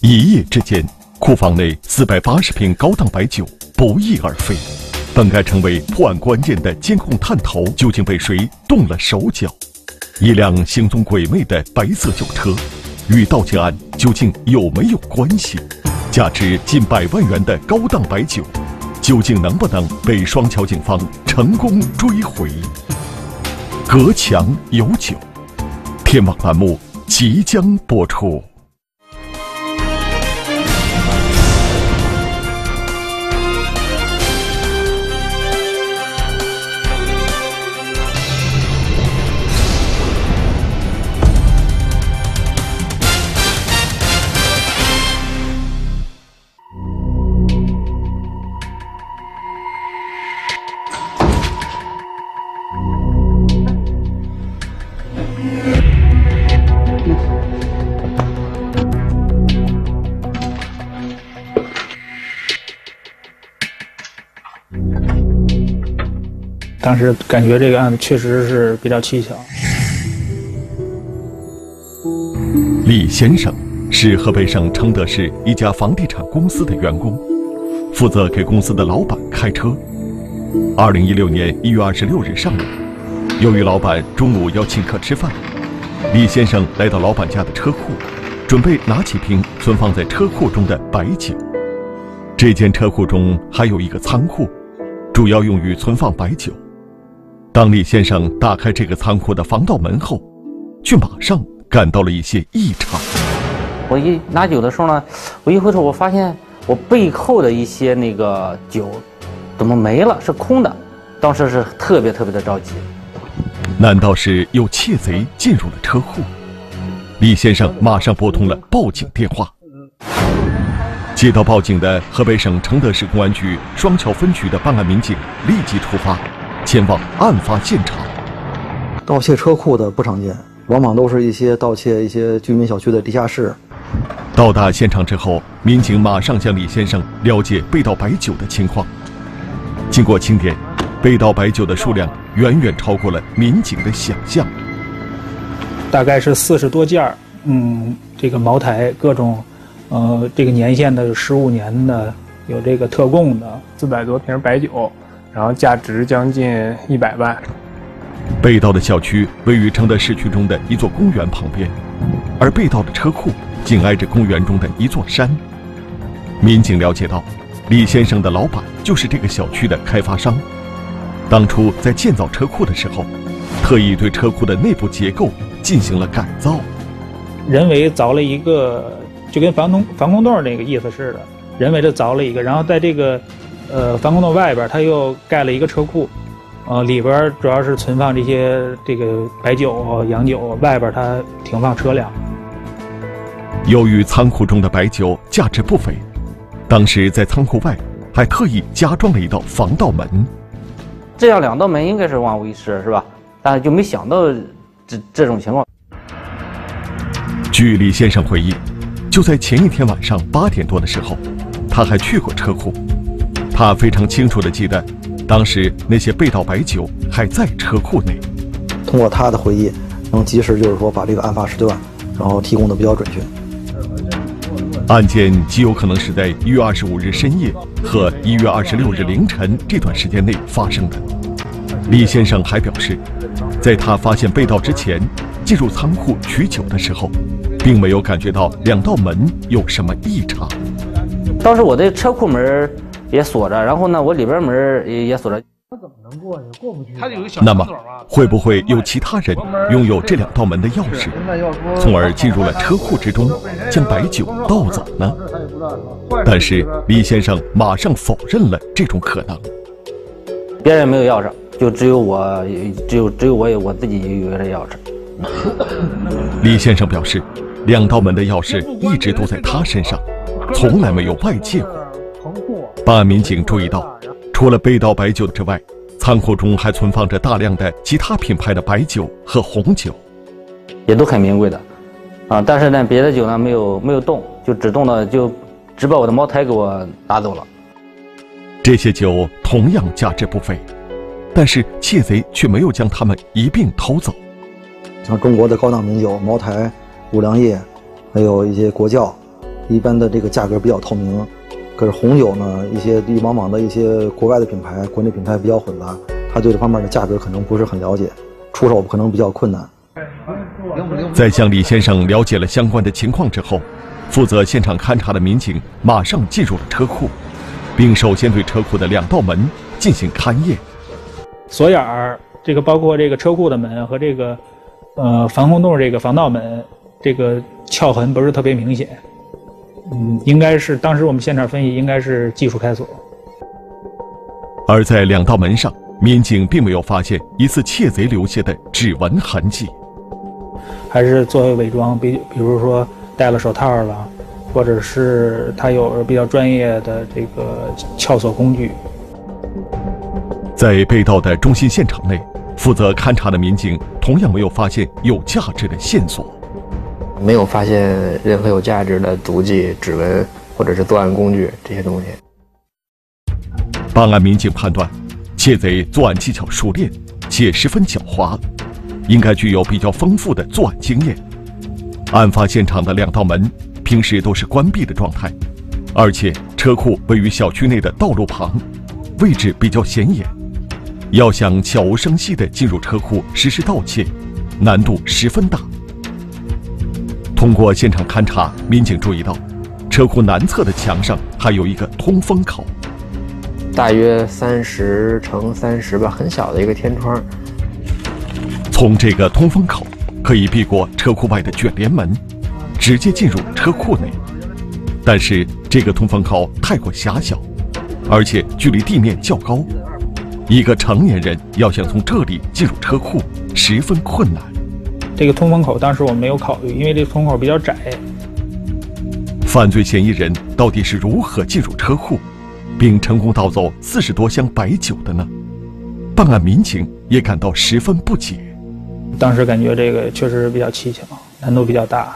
一夜之间，库房内480瓶高档白酒不翼而飞。本该成为破案关键的监控探头，究竟被谁动了手脚？一辆行踪鬼魅的白色酒车，与盗窃案究竟有没有关系？价值近100万元的高档白酒，究竟能不能被双桥警方成功追回？隔墙有酒，天网栏目即将播出。 当时感觉这个案子确实是比较蹊跷。 李先生是河北省承德市一家房地产公司的员工，负责给公司的老板开车。2016年1月26日上午，由于老板中午要请客吃饭，李先生来到老板家的车库，准备拿起瓶存放在车库中的白酒。这间车库中还有一个仓库，主要用于存放白酒。当李先生打开这个仓库的防盗门后，却马上感到了一些异常。 我一拿酒的时候呢，我一回头，我发现我背后的一些那个酒怎么没了，是空的。当时是特别的着急。 难道是有窃贼进入了车库？李先生马上拨通了报警电话。接到报警的河北省承德市公安局双桥分局的办案民警立即出发，前往案发现场。 盗窃车库的不常见，往往都是一些盗窃一些居民小区的地下室。 到达现场之后，民警马上向李先生了解被盗白酒的情况。经过清点，被盗白酒的数量远远超过了民警的想象， 大概是40多件这个茅台各种，这个年限的有15年的，有这个特供的 400多瓶白酒，然后价值将近100万。 被盗的小区位于承德市区中的一座公园旁边，而被盗的车库紧挨着公园中的一座山。民警了解到，李先生的老板就是这个小区的开发商。当初在建造车库的时候，特意对车库的内部结构进行了改造， 人为凿了一个，就跟防空洞那个意思似的，人为的凿了一个，然后在这个防空洞外边，他又盖了一个车库，里边主要是存放这个白酒、洋酒，外边它停放车辆。 由于仓库中的白酒价值不菲，当时在仓库外还特意加装了一道防盗门。 这样2道门应该是万无一失，是吧？但是就没想到这种情况。 据李先生回忆，就在前一天晚上8点多的时候，他还去过车库。他非常清楚地记得，当时那些被盗白酒还在车库内。 通过他的回忆，能及时就是说把这个案发时段，然后提供的比较准确。 案件极有可能是在1月25日深夜和1月26日凌晨这段时间内发生的。李先生还表示，在他发现被盗之前，进入仓库取酒的时候，并没有感觉到2道门有什么异常。 当时我的车库门也锁着，然后呢，我里边门也锁着。 他怎么能过去？过不去。 他有个小那么，会不会有其他人拥有这2道门的钥匙，从而进入了车库之中，将白酒盗走呢？但是李先生马上否认了这种可能。 别人没有钥匙，就只有我自己有这钥匙。 李先生表示，2道门的钥匙一直都在他身上，从来没有外借过。办案民警注意到，除了被盗白酒之外，仓库中还存放着大量的其他品牌的白酒和红酒， 也都很名贵的，但是呢，别的酒呢没有动，就只把我的茅台给我拿走了。 这些酒同样价值不菲，但是窃贼却没有将它们一并偷走。 像中国的高档名酒茅台、五粮液，还有一些国窖， 一般的这个价格比较透明。可是红酒呢，往往的一些国外的品牌、国内品牌比较混杂，他对这方面的价格可能不是很了解，出手可能比较困难。 在向李先生了解了相关的情况之后，负责现场勘查的民警马上进入了车库，并首先对车库的2道门进行勘验。 锁眼儿，这个包括这个车库的门和这个防空洞这个防盗门，这个撬痕不是特别明显。应该是当时我们现场分析应该是技术开锁。 而在2道门上，民警并没有发现疑似窃贼留下的指纹痕迹， 还是作为伪装，比如说戴了手套了，或者是他有比较专业的这个撬锁工具。 在被盗的中心现场内，负责勘查的民警同样没有发现有价值的线索。 没有发现任何有价值的足迹、指纹或者是作案工具这些东西。 办案民警判断，窃贼作案技巧熟练且十分狡猾，应该具有比较丰富的作案经验。案发现场的2道门平时都是关闭的状态，而且车库位于小区内的道路旁，位置比较显眼，要想悄无声息地进入车库实施盗窃，难度十分大。通过现场勘查，民警注意到，车库南侧的墙上还有一个通风口， 大约30×30吧，很小的一个天窗。 从这个通风口可以避过车库外的卷帘门，直接进入车库内。但是这个通风口太过狭小，而且距离地面较高，一个成年人要想从这里进入车库十分困难。 这个通风口当时我们没有考虑，因为这个通风口比较窄。 犯罪嫌疑人到底是如何进入车库，并成功盗走40多箱白酒的呢？办案民警也感到十分不解。 当时感觉这个确实比较蹊跷，难度比较大。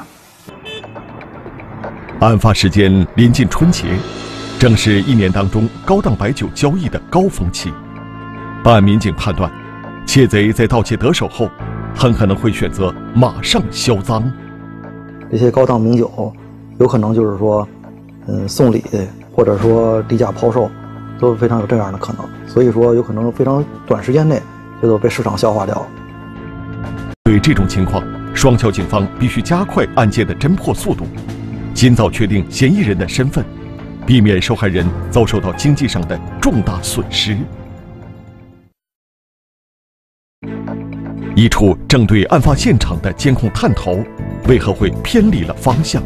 案发时间临近春节，正是1年当中高档白酒交易的高峰期。办案民警判断，窃贼在盗窃得手后，很可能会选择马上销赃。 这些高档名酒，有可能就是说，送礼或者说低价抛售，都非常有这样的可能。所以说，有可能非常短时间内就都被市场消化掉。 对这种情况，双桥警方必须加快案件的侦破速度，尽早确定嫌疑人的身份，避免受害人遭受到经济上的重大损失。一处正对案发现场的监控探头，为何会偏离了方向？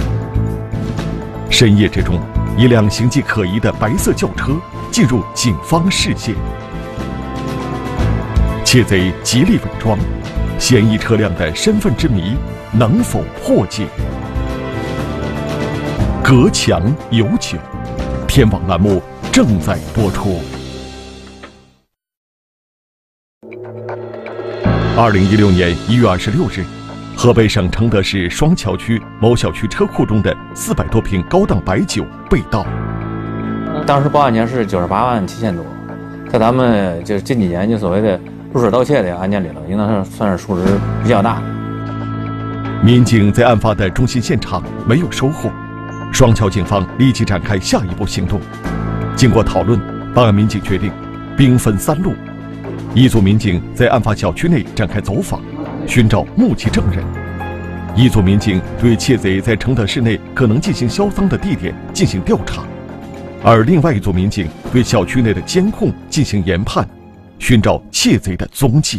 深夜之中，一辆形迹可疑的白色轿车进入警方视线。窃贼极力伪装，嫌疑车辆的身份之谜能否破解？隔墙有酒，天网栏目正在播出。2016年1月26日，河北省承德市双桥区某小区车库中的400多瓶高档白酒被盗。 当时报案年是987000多，在咱们就近几年就所谓的入室盗窃的案件里头，应当算是数值比较大。 民警在案发的中心现场没有收获，双桥警方立即展开下一步行动。经过讨论，办案民警决定兵分3路。一组民警在案发小区内展开走访，寻找目击证人；一组民警对窃贼在承德市内可能进行销赃的地点进行调查，而另外一组民警对小区内的监控进行研判，寻找窃贼的踪迹。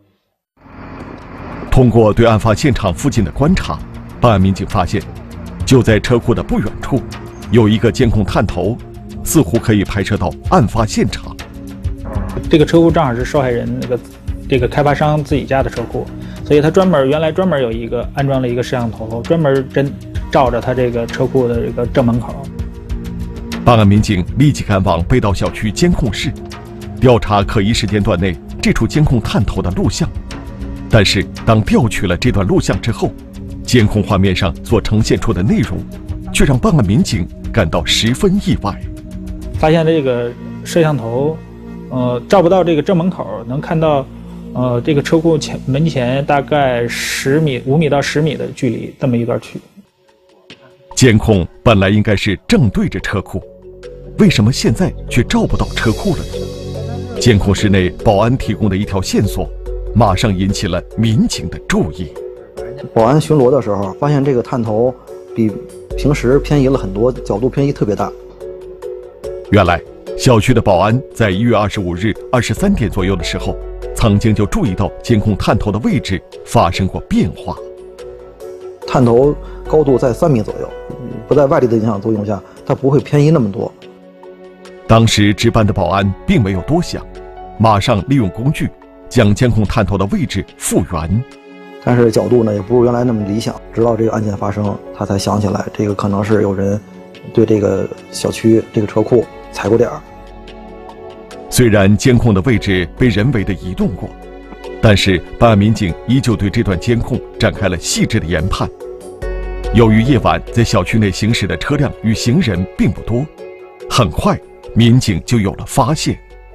通过对案发现场附近的观察，办案民警发现，就在车库的不远处，有一个监控探头，似乎可以拍摄到案发现场。 这个车库正好是受害人这个开发商自己家的车库，所以他原来专门有一个安装了一个摄像头，专门照着他这个车库的这个正门口。 办案民警立即赶往被盗小区监控室，调查可疑时间段内这处监控探头的录像。但是当调取了这段录像之后，监控画面上所呈现出的内容，却让办案民警感到十分意外。 发现这个摄像头，照不到这个正门口，能看到，这个车库门前大概5米到10米的距离，这么一段距离。 监控本来应该是正对着车库，为什么现在却照不到车库了呢？监控室内保安提供的一条线索，马上引起了民警的注意。 保安巡逻的时候，发现这个探头比平时偏移了很多，角度偏移特别大。 原来，小区的保安在1月25日23点左右的时候，曾经就注意到监控探头的位置发生过变化。 探头高度在3米左右，不在外力的影响作用下，它不会偏移那么多。 当时值班的保安并没有多想，马上利用工具将监控探头的位置复原。 但是角度呢，也不如原来那么理想。直到这个案件发生，他才想起来，这个可能是有人对这个小区这个车库踩过点儿。 虽然监控的位置被人为的移动过，但是办案民警依旧对这段监控展开了细致的研判。由于夜晚在小区内行驶的车辆与行人并不多，很快民警就有了发现。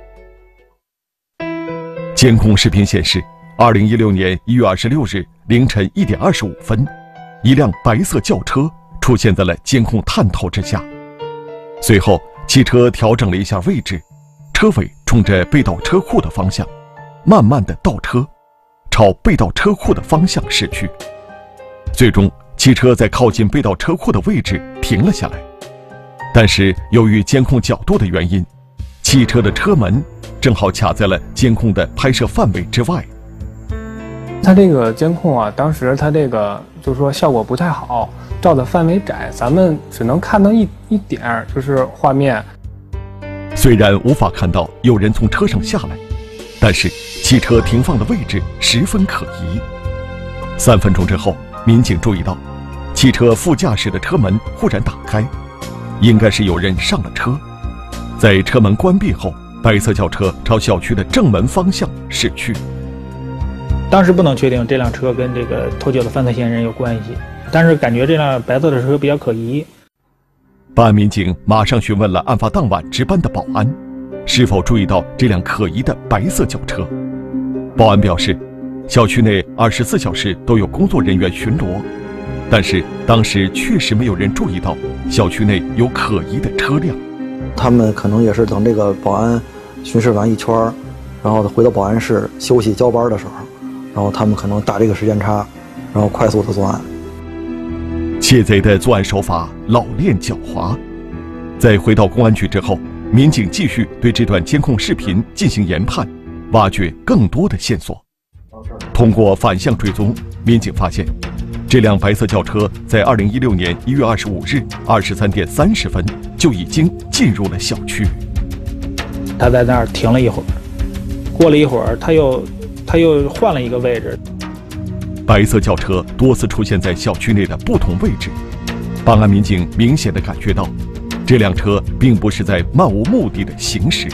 监控视频显示，2016年1月26日凌晨1点25分，一辆白色轿车出现在了监控探头之下。随后，汽车调整了一下位置，车尾冲着被盗车库的方向，慢慢的倒车，朝被盗车库的方向驶去。最终，汽车在靠近被盗车库的位置停了下来。但是由于监控角度的原因，汽车的车门正好卡在了监控的拍摄范围之外。 它这个监控啊，当时它这个就是说效果不太好，照的范围窄，咱们只能看到一点，就是画面。 虽然无法看到有人从车上下来，但是汽车停放的位置十分可疑。3分钟之后，民警注意到汽车副驾驶的车门忽然打开，应该是有人上了车。在车门关闭后，白色轿车朝小区的正门方向驶去。 当时不能确定这辆车跟这个偷窃的犯罪嫌疑人有关系，但是感觉这辆白色的车比较可疑。 办案民警马上询问了案发当晚值班的保安，是否注意到这辆可疑的白色轿车。保安表示，小区内24小时都有工作人员巡逻，但是当时确实没有人注意到小区内有可疑的车辆。 他们可能也是等这个保安巡视完一圈，然后回到保安室休息交班的时候，然后他们可能打这个时间差，然后快速的作案。 窃贼的作案手法老练狡猾。在回到公安局之后，民警继续对这段监控视频进行研判，挖掘更多的线索。通过反向追踪，民警发现这辆白色轿车在2016年1月25日23点30分就已经进入了小区。 他在那儿停了一会儿，过了一会儿他又换了一个位置。 白色轿车多次出现在小区内的不同位置，办案民警明显地感觉到，这辆车并不是在漫无目的的行驶，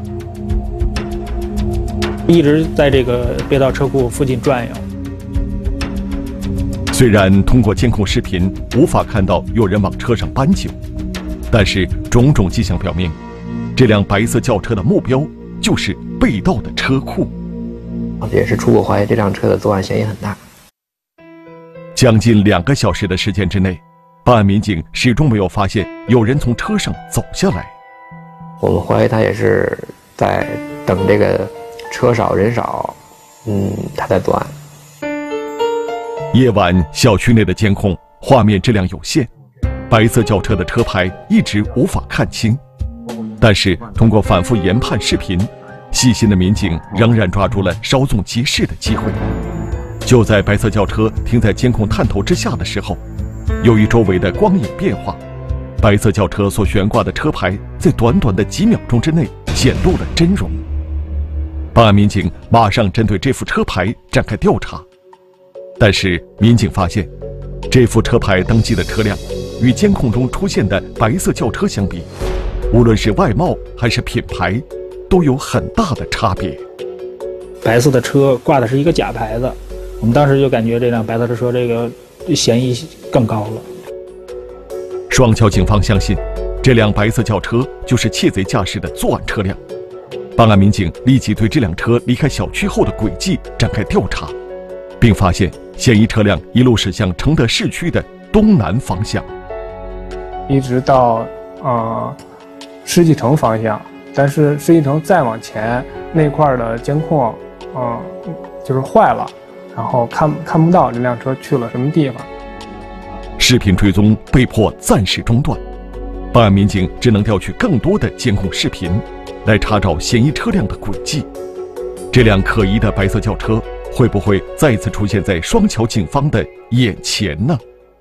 一直在这个被盗车库附近转悠。 虽然通过监控视频无法看到有人往车上搬酒，但是种种迹象表明，这辆白色轿车的目标就是被盗的车库。 也是初步怀疑这辆车的作案嫌疑很大。 将近2个小时的时间之内，办案民警始终没有发现有人从车上走下来。 我们怀疑他也是在等这个车少人少，他在作案。 夜晚小区内的监控画面质量有限，白色轿车的车牌一直无法看清，但是通过反复研判视频，细心的民警仍然抓住了稍纵即逝的机会。就在白色轿车停在监控探头之下的时候，由于周围的光影变化，白色轿车所悬挂的车牌在短短的几秒钟之内显露了真容。办案民警马上针对这副车牌展开调查，但是民警发现，这副车牌登记的车辆与监控中出现的白色轿车相比，无论是外貌还是品牌，都有很大的差别。 白色的车挂的是一个假牌子，我们当时就感觉这辆白色的车这个嫌疑更高了。 双桥警方相信，这辆白色轿车就是窃贼驾驶的作案车辆。办案民警立即对这辆车离开小区后的轨迹展开调查，并发现嫌疑车辆一路驶向承德市区的东南方向。 一直到世纪城方向，但是世纪城再往前那块的监控，就是坏了，然后看不到这辆车去了什么地方。 视频追踪被迫暂时中断，办案民警只能调取更多的监控视频，来查找嫌疑车辆的轨迹。这辆可疑的白色轿车会不会再次出现在双桥警方的眼前呢？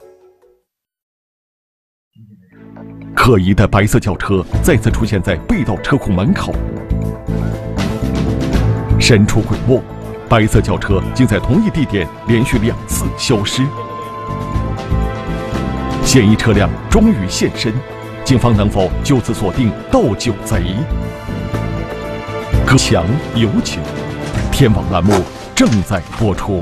可疑的白色轿车再次出现在被盗车库门口，神出鬼没，白色轿车竟在同一地点连续2次消失。嫌疑车辆终于现身，警方能否就此锁定盗酒贼？隔墙有酒，天网栏目正在播出。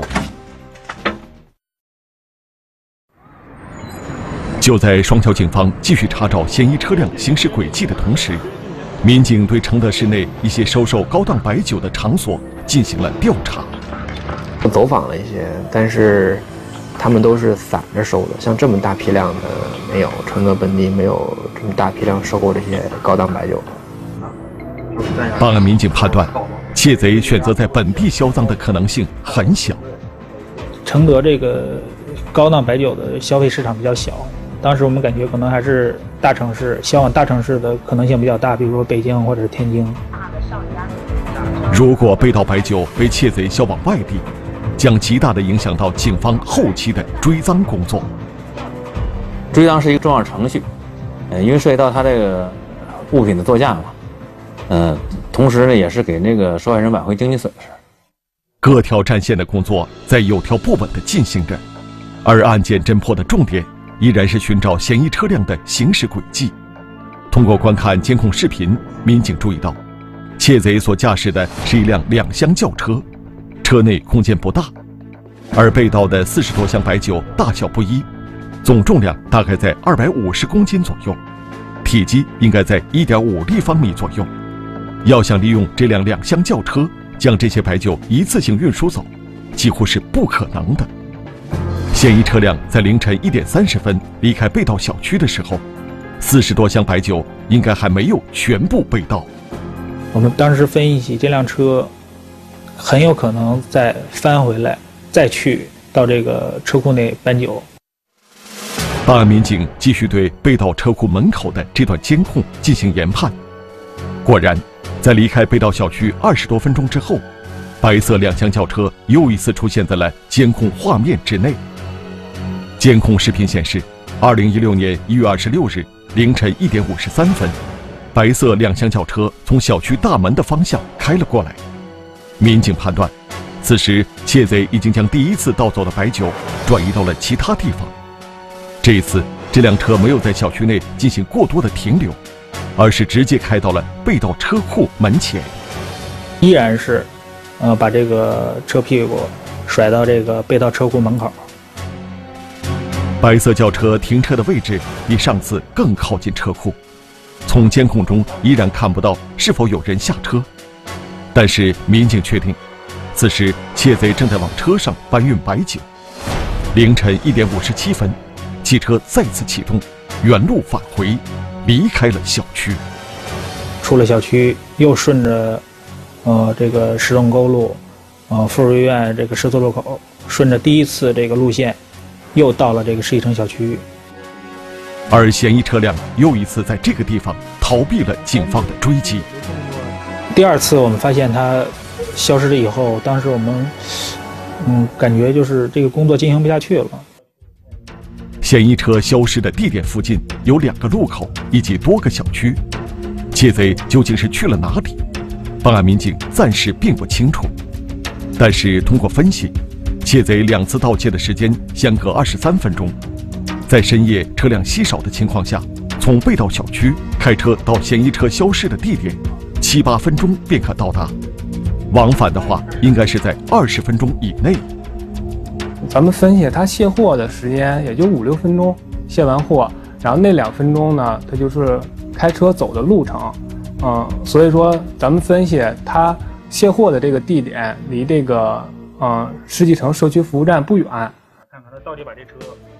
就在双桥警方继续查找嫌疑车辆行驶轨迹的同时，民警对承德市内一些收售高档白酒的场所进行了调查。 走访了一些，但是他们都是散着收的，像这么大批量的没有，承德本地没有这么大批量收购这些高档白酒。 办案民警判断，窃贼选择在本地销赃的可能性很小。 承德这个高档白酒的消费市场比较小，当时我们感觉可能还是大城市销往大城市的可能性比较大，比如说北京或者是天津。 如果被盗白酒被窃贼销往外地，将极大地影响到警方后期的追赃工作。 追赃是一个重要程序，因为涉及到他这个物品的作价嘛，同时呢也是给那个受害人挽回经济损失。 各条战线的工作在有条不紊地进行着，而案件侦破的重点依然是寻找嫌疑车辆的行驶轨迹。通过观看监控视频，民警注意到，窃贼所驾驶的是一辆2厢轿车，车内空间不大，而被盗的40多箱白酒大小不一，总重量大概在250公斤左右，体积应该在1.5立方米左右。要想利用这辆2厢轿车将这些白酒一次性运输走，几乎是不可能的。嫌疑车辆在凌晨1点30分离开被盗小区的时候，40多箱白酒应该还没有全部被盗。 我们当时分析，这辆车很有可能再翻回来，再去到这个车库内搬酒。 办案民警继续对被盗车库门口的这段监控进行研判。果然，在离开被盗小区20多分钟之后，白色2厢轿车又一次出现在了监控画面之内。监控视频显示，2016年1月26日凌晨1点53分，白色2厢轿车从小区大门的方向开了过来。民警判断，此时窃贼已经将第一次盗走的白酒转移到了其他地方。这一次，这辆车没有在小区内进行过多的停留，而是直接开到了被盗车库门前。 依然是把这个车屁股甩到这个被盗车库门口。 白色轿车停车的位置比上次更靠近车库，从监控中依然看不到是否有人下车，但是民警确定，此时窃贼正在往车上搬运白酒。凌晨1点57分，汽车再次启动，原路返回，离开了小区。 出了小区，又顺着这个石洞沟路，妇幼医院这个十字路口，顺着第一次这个路线，又到了这个世纪城小区。 而嫌疑车辆又一次在这个地方逃避了警方的追击。 第2次我们发现它消失了以后，当时我们感觉就是这个工作进行不下去了。 嫌疑车消失的地点附近有2个路口以及多个小区，窃贼究竟是去了哪里？办案民警暂时并不清楚。但是通过分析，窃贼2次盗窃的时间相隔23分钟，在深夜车辆稀少的情况下，从被盗小区开车到嫌疑车消失的地点，7、8分钟便可到达。往返的话，应该是在20分钟以内。 咱们分析他卸货的时间也就5、6分钟，卸完货，然后那2分钟呢，他就是开车走的路程，所以说咱们分析他卸货的这个地点离这个世纪城社区服务站不远。 看看他到底把这车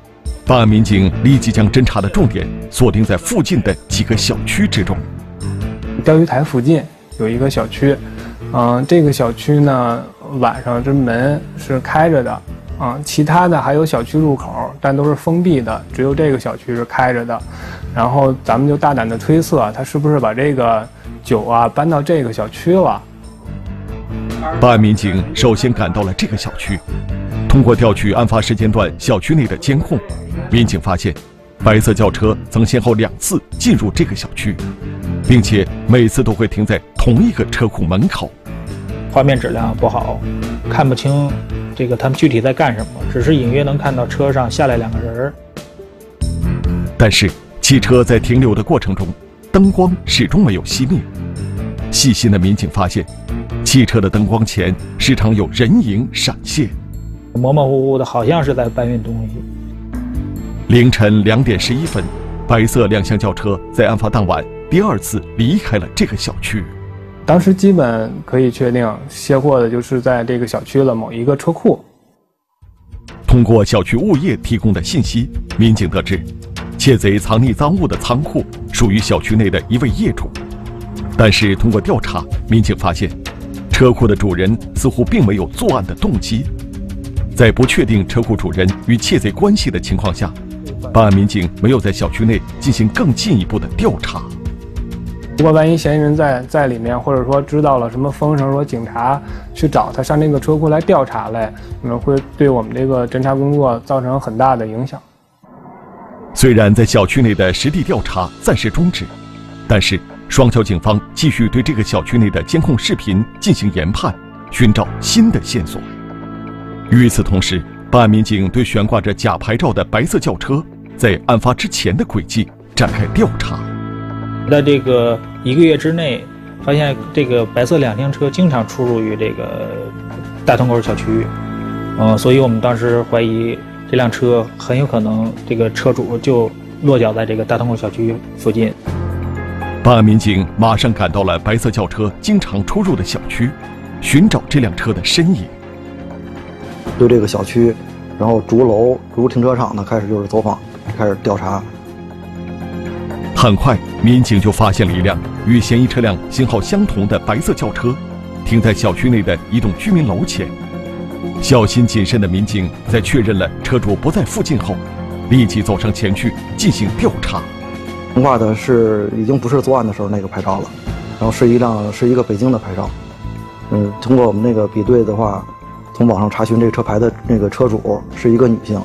办案民警立即将侦查的重点锁定在附近的几个小区之中。 钓鱼台附近有一个小区，这个小区呢晚上这门是开着的，其他的还有小区入口，但都是封闭的，只有这个小区是开着的。然后咱们就大胆的推测，他是不是把这个酒搬到这个小区了？ 办案民警首先赶到了这个小区，通过调取案发时间段小区内的监控，民警发现白色轿车曾先后2次进入这个小区，并且每次都会停在同一个车库门口。 画面质量不好，看不清这个他们具体在干什么，只是隐约能看到车上下来2个人。 但是汽车在停留的过程中，灯光始终没有熄灭。细心的民警发现，汽车的灯光前时常有人影闪现， 模模糊糊的，好像是在搬运东西。 凌晨2点11分，白色2厢轿车在案发当晚第2次离开了这个小区。 当时基本可以确定卸货的就是在这个小区的某一个车库。 通过小区物业提供的信息，民警得知，窃贼藏匿赃物的仓库属于小区内的一位业主。但是通过调查，民警发现，车库的主人似乎并没有作案的动机。在不确定车库主人与窃贼关系的情况下，办案民警没有在小区内进行更进一步的调查。 如果万一嫌疑人在里面，或者说知道了什么风声，说警察去找他上这个车库来调查来，会对我们这个侦查工作造成很大的影响。 虽然在小区内的实地调查暂时终止，但是双桥警方继续对这个小区内的监控视频进行研判，寻找新的线索。与此同时，办案民警对悬挂着假牌照的白色轿车在案发之前的轨迹展开调查。 在这个1个月之内，发现这个白色2厢车经常出入于这个大同口小区，所以我们当时怀疑这辆车很有可能这个车主就落脚在这个大同口小区附近。 办案民警马上赶到了白色轿车经常出入的小区，寻找这辆车的身影。 对这个小区，然后竹楼、竹停车场呢，开始就是走访，开始调查。 很快，民警就发现了一辆与嫌疑车辆型号相同的白色轿车，停在小区内的一栋居民楼前。小心谨慎的民警在确认了车主不在附近后，立即走上前去进行调查。 悬挂的是已经不是作案的时候那个牌照了，然后是一个北京的牌照。通过我们那个比对的话，从网上查询这个车牌的那个车主是一个女性。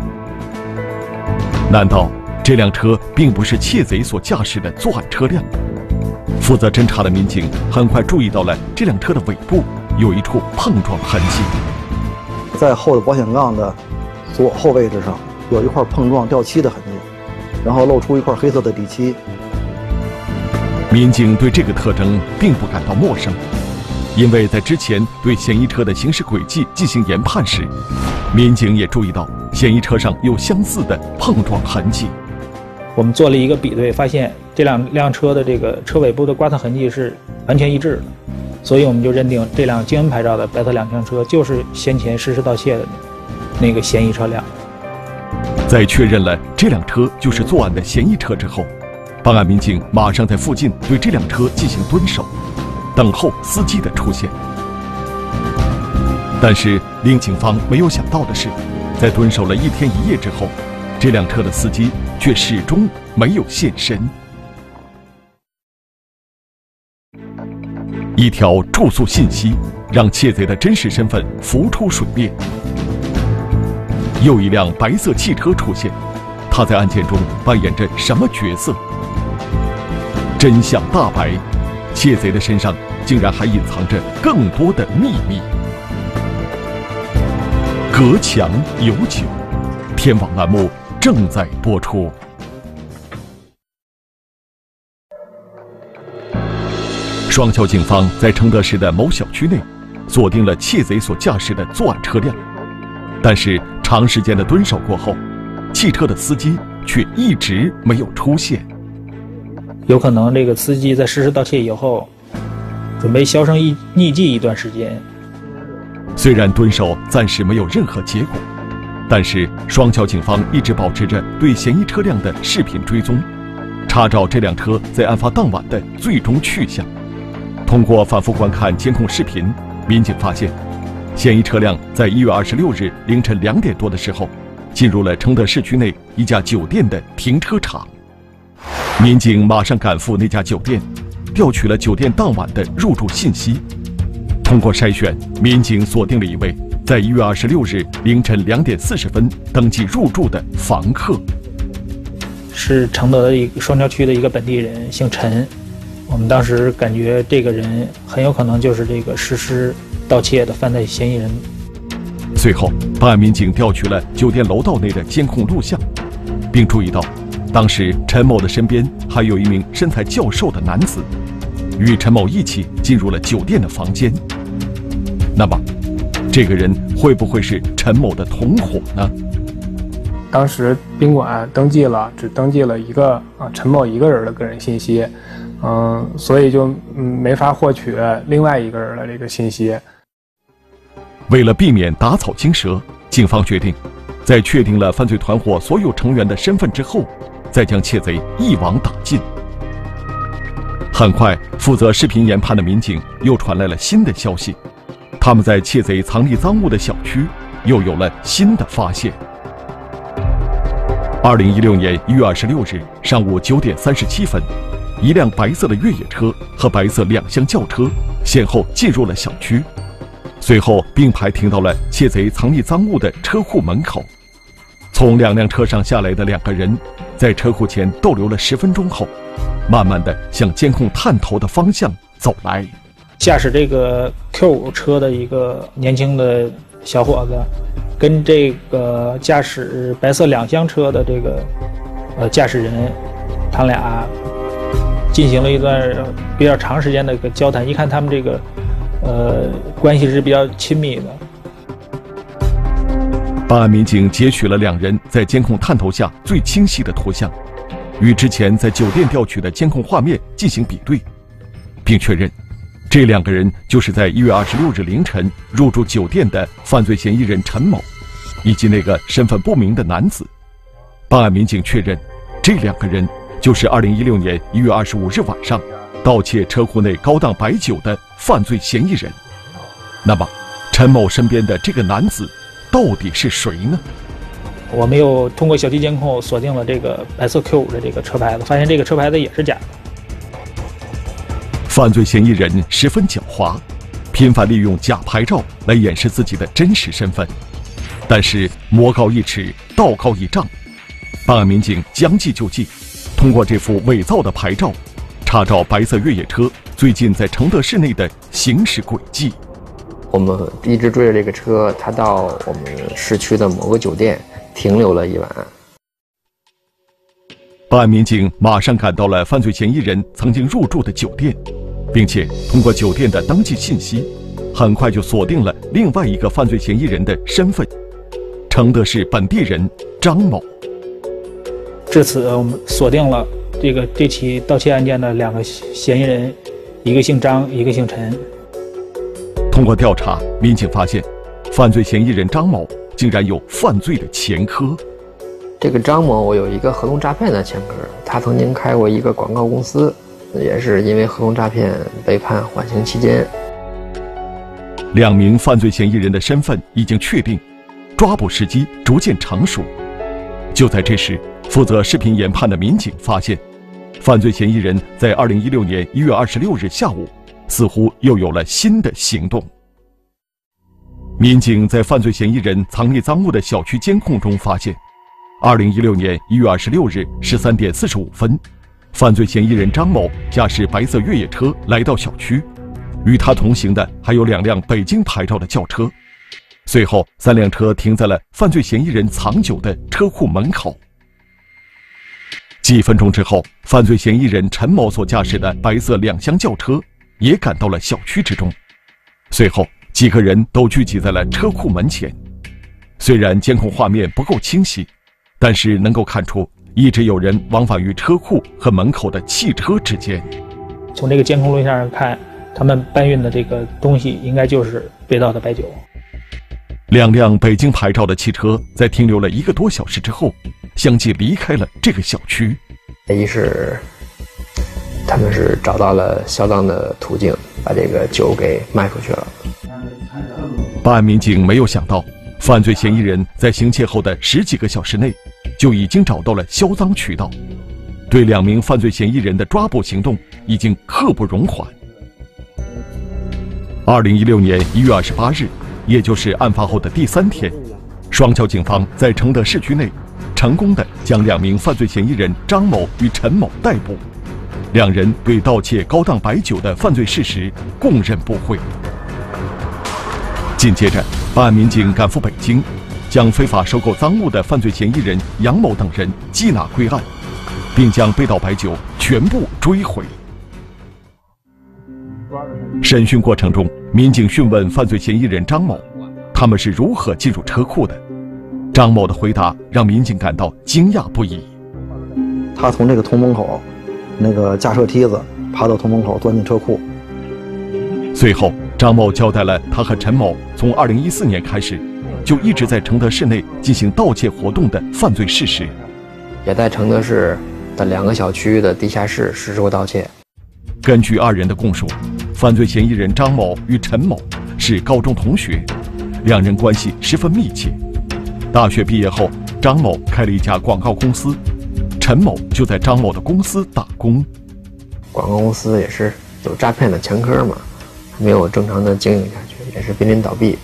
难道这辆车并不是窃贼所驾驶的作案车辆？负责侦查的民警很快注意到了这辆车的尾部有一处碰撞痕迹， 在后的保险杠的左后位置上有一块碰撞掉漆的痕迹，然后露出一块黑色的底漆。 民警对这个特征并不感到陌生，因为在之前对嫌疑车的行驶轨迹进行研判时，民警也注意到嫌疑车上有相似的碰撞痕迹。 我们做了一个比对，发现这辆车的这个车尾部的刮蹭痕迹是完全一致的，所以我们就认定这辆京 N 牌照的白色2厢车就是先前实施盗窃的那个嫌疑车辆。 在确认了这辆车就是作案的嫌疑车之后，办案民警马上在附近对这辆车进行蹲守，等候司机的出现。但是令警方没有想到的是，在蹲守了1天1夜之后，这辆车的司机却始终没有现身。一条住宿信息让窃贼的真实身份浮出水面。又一辆白色汽车出现，他在案件中扮演着什么角色？真相大白，窃贼的身上竟然还隐藏着更多的秘密。隔墙有酒，天网栏目正在播出。双桥警方在承德市的某小区内锁定了窃贼所驾驶的作案车辆，但是长时间的蹲守过后，汽车的司机却一直没有出现。 有可能这个司机在实施盗窃以后，准备销声匿迹一段时间。 虽然蹲守暂时没有任何结果， 但是双桥警方一直保持着对嫌疑车辆的视频追踪，查找这辆车在案发当晚的最终去向。通过反复观看监控视频，民警发现，嫌疑车辆在1月26日凌晨2点多的时候，进入了承德市区内一家酒店的停车场。民警马上赶赴那家酒店，调取了酒店当晚的入住信息。通过筛选，民警锁定了一位在1月26日凌晨2点40分登记入住的房客， 是承德的一个双桥区的一个本地人，姓陈。我们当时感觉这个人很有可能就是这个实施盗窃的犯罪嫌疑人。 随后，办案民警调取了酒店楼道内的监控录像，并注意到，当时陈某的身边还有一名身材较瘦的男子，与陈某一起进入了酒店的房间。那么，这个人会不会是陈某的同伙呢？ 当时宾馆只登记了一个陈某一个人的个人信息，所以就没法获取另外一个人的这个信息。 为了避免打草惊蛇，警方决定在确定了犯罪团伙所有成员的身份之后，再将窃贼一网打尽。很快，负责视频研判的民警又传来了新的消息，他们在窃贼藏匿赃物的小区又有了新的发现。2016年1月26日上午9点37分，一辆白色的越野车和白色2厢轿车先后进入了小区，随后并排停到了窃贼藏匿赃物的车库门口。从2辆车上下来的2个人，在车库前逗留了10分钟后，慢慢地向监控探头的方向走来。 驾驶这个 Q5 车的一个年轻的小伙子，跟这个驾驶白色2厢车的这个驾驶人，他俩进行了一段比较长时间的一个交谈。一看他们这个关系是比较亲密的。 办案民警截取了2人在监控探头下最清晰的图像，与之前在酒店调取的监控画面进行比对，并确认这2个人就是在1月26日凌晨入住酒店的犯罪嫌疑人陈某，以及那个身份不明的男子。办案民警确认，这2个人就是2016年1月25日晚上盗窃车库内高档白酒的犯罪嫌疑人。那么，陈某身边的这个男子到底是谁呢？ 我们又通过小区监控锁定了这个白色 Q5 的这个车牌子，发现这个车牌子也是假的。 犯罪嫌疑人十分狡猾，频繁利用假牌照来掩饰自己的真实身份。但是魔高一尺，道高一丈，办案民警将计就计，通过这副伪造的牌照，查找白色越野车最近在承德市内的行驶轨迹。 我们一直追着这个车，它到我们市区的某个酒店停留了一晚。 办案民警马上赶到了犯罪嫌疑人曾经入住的酒店，并且通过酒店的登记信息，很快就锁定了另外一个犯罪嫌疑人的身份——承德市本地人张某。 至此，我们锁定了这起盗窃案件的2个嫌疑人，一个姓张，一个姓陈。 通过调查，民警发现，犯罪嫌疑人张某竟然有犯罪的前科。 这个张某有一个合同诈骗的前科，他曾经开过一个广告公司，也是因为合同诈骗被判缓刑期间。 2名犯罪嫌疑人的身份已经确定，抓捕时机逐渐成熟。就在这时，负责视频研判的民警发现，犯罪嫌疑人在2016年1月26日下午似乎又有了新的行动。民警在犯罪嫌疑人藏匿赃物的小区监控中发现，2016年1月26日13点45分，犯罪嫌疑人张某驾驶白色越野车来到小区，与他同行的还有2辆北京牌照的轿车。随后，3辆车停在了犯罪嫌疑人藏酒的车库门口。几分钟之后，犯罪嫌疑人陈某所驾驶的白色2厢轿车也赶到了小区之中。随后，几个人都聚集在了车库门前。虽然监控画面不够清晰，但是能够看出一直有人往返于车库和门口的汽车之间。 从这个监控录像上看，他们搬运的这个东西应该就是被盗的白酒。 2辆北京牌照的汽车在停留了1个多小时之后，相继离开了这个小区。 一是他们是找到了销赃的途径，把这个酒给卖出去了。 办案民警没有想到，犯罪嫌疑人在行窃后的10几个小时内，就已经找到了销赃渠道，对2名犯罪嫌疑人的抓捕行动已经刻不容缓。2016年1月28日，也就是案发后的第3天，双桥警方在承德市区内成功的将2名犯罪嫌疑人张某与陈某逮捕，2人对盗窃高档白酒的犯罪事实供认不讳。紧接着，办案民警赶赴北京，将非法收购赃物的犯罪嫌疑人杨某等人缉拿归案，并将被盗白酒全部追回。审讯过程中，民警讯问犯罪嫌疑人张某，他们是如何进入车库的。张某的回答让民警感到惊讶不已。 他从这个通风口，那个架设梯子爬到通风口，钻进车库。 随后，张某交代了他和陈某从2014年开始，就一直在承德市内进行盗窃活动的犯罪事实， 也在承德市的2个小区的地下室实施过盗窃。 根据2人的供述，犯罪嫌疑人张某与陈某是高中同学，2人关系十分密切。大学毕业后，张某开了一家广告公司，陈某就在张某的公司打工。 广告公司也是有诈骗的前科嘛，没有正常的经营下去，也是濒临倒闭。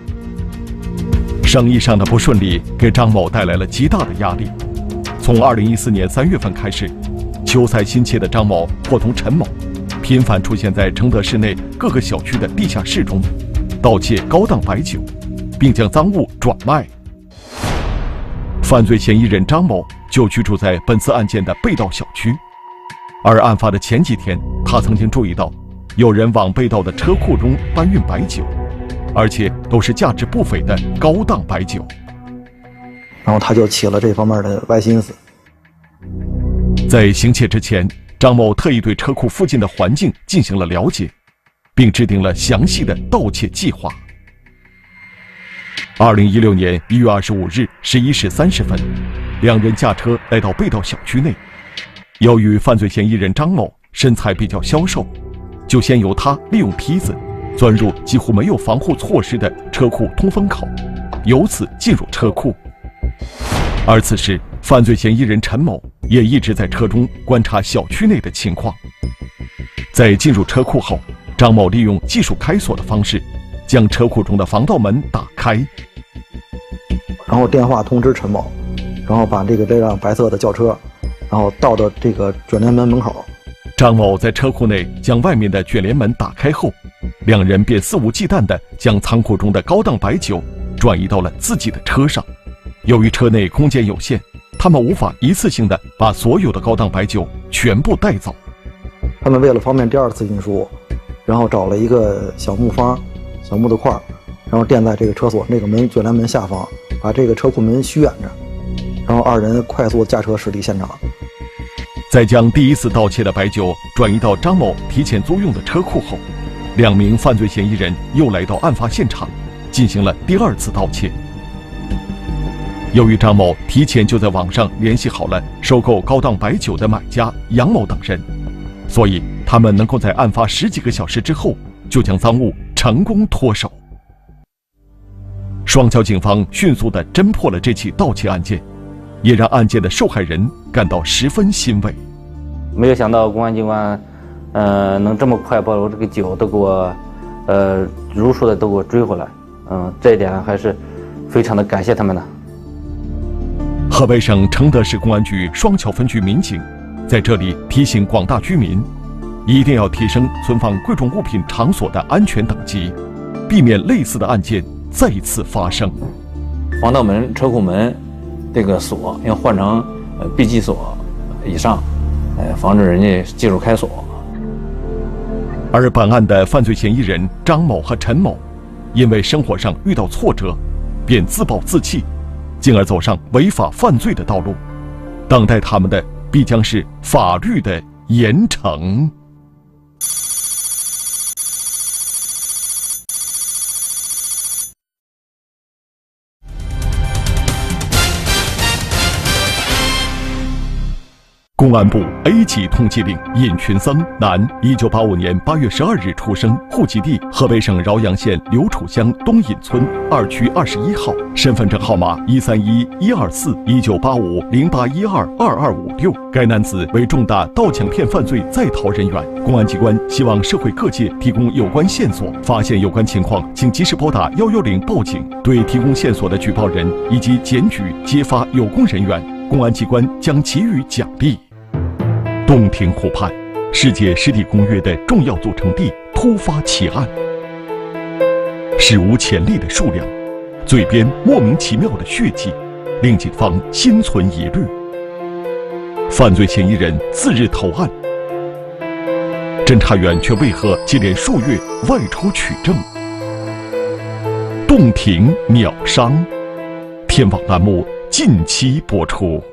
生意上的不顺利给张某带来了极大的压力。从2014年3月份开始，求财心切的张某伙同陈某，频繁出现在承德市内各个小区的地下室中，盗窃高档白酒，并将赃物转卖。犯罪嫌疑人张某就居住在本次案件的被盗小区，而案发的前几天，他曾经注意到有人往被盗的车库中搬运白酒，而且都是价值不菲的高档白酒。 然后他就起了这方面的歪心思。 在行窃之前，张某特意对车库附近的环境进行了了解，并制定了详细的盗窃计划。2016年1月25日11时30分，2人驾车来到被盗小区内。由于犯罪嫌疑人张某身材比较消瘦，就先由他利用梯子钻入几乎没有防护措施的车库通风口，由此进入车库。而此时，犯罪嫌疑人陈某也一直在车中观察小区内的情况。在进入车库后，张某利用技术开锁的方式，将车库中的防盗门打开， 然后电话通知陈某，然后把这辆白色的轿车，然后倒到这个卷帘门门口。 张某在车库内将外面的卷帘门打开后，2人便肆无忌惮地将仓库中的高档白酒转移到了自己的车上。由于车内空间有限，他们无法一次性地把所有的高档白酒全部带走。 他们为了方便第2次运输，然后找了一个小木方、小木头块，然后垫在这个车锁那个卷帘门下方，把这个车库门虚掩着，然后2人快速驾车驶离现场。 在将第1次盗窃的白酒转移到张某提前租用的车库后，2名犯罪嫌疑人又来到案发现场，进行了第2次盗窃。由于张某提前就在网上联系好了收购高档白酒的买家杨某等人，所以他们能够在案发10几个小时之后就将赃物成功脱手。双桥警方迅速地侦破了这起盗窃案件，也让案件的受害人感到十分欣慰。 没有想到公安机关，能这么快把我这个酒都给我，如数的都给我追回来，这一点还是非常的感谢他们的。 河北省承德市公安局双桥分局民警在这里提醒广大居民，一定要提升存放贵重物品场所的安全等级，避免类似的案件再次发生。 防盗门、车库门这个锁要换成BG锁以上，防止人家借助开锁。 而本案的犯罪嫌疑人张某和陈某，因为生活上遇到挫折，便自暴自弃，进而走上违法犯罪的道路，等待他们的必将是法律的严惩。 公安部 A 级通缉令：尹群僧，男，1985年8月12日出生，户籍地河北省饶阳县刘楚乡东尹村2区21号，身份证号码131-124-1985-0812-2256。该男子为重大盗抢骗犯罪在逃人员。公安机关希望社会各界提供有关线索，发现有关情况，请及时拨打110报警。对提供线索的举报人以及检举揭发有功人员，公安机关将给予奖励。洞庭湖畔，世界湿地公约的重要组成地突发奇案，史无前例的数量，嘴边莫名其妙的血迹，令警方心存疑虑。犯罪嫌疑人4日投案，侦查员却为何接连数月外出取证？洞庭鸟伤，天网栏目近期播出。